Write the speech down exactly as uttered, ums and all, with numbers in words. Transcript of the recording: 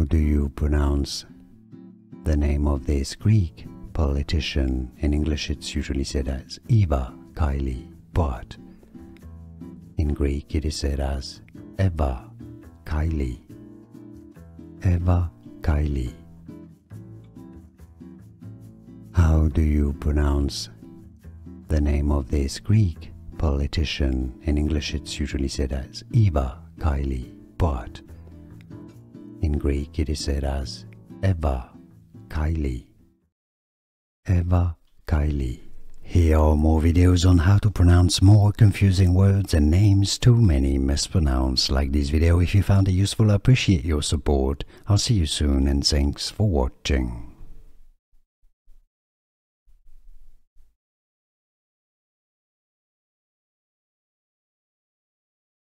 How do you pronounce the name of this Greek politician? In English it's usually said as Eva Kaili, but in Greek it is said as Eva Kaili. Eva Kaili. How do you pronounce the name of this Greek politician? In English it's usually said as Eva Kaili, but in Greek it is said as Eva Kaili. Eva Kaili. Here are more videos on how to pronounce more confusing words and names too many mispronounced. Like this video if you found it useful. I appreciate your support. I'll see you soon and thanks for watching.